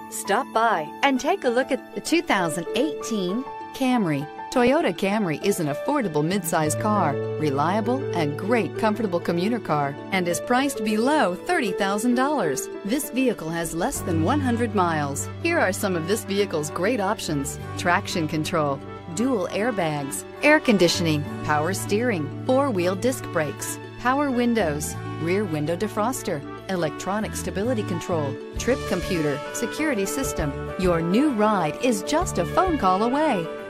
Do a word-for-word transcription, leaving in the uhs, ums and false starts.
Stop by and take a look at the two thousand eighteen Camry. Toyota Camry is an affordable midsize car, reliable and great comfortable commuter car, and is priced below thirty thousand dollars. This vehicle has less than one hundred miles. Here are some of this vehicle's great options: traction control, dual airbags, air conditioning, power steering, four-wheel disc brakes, power windows, rear window defroster, electronic stability control, trip computer, security system. Your new ride is just a phone call away.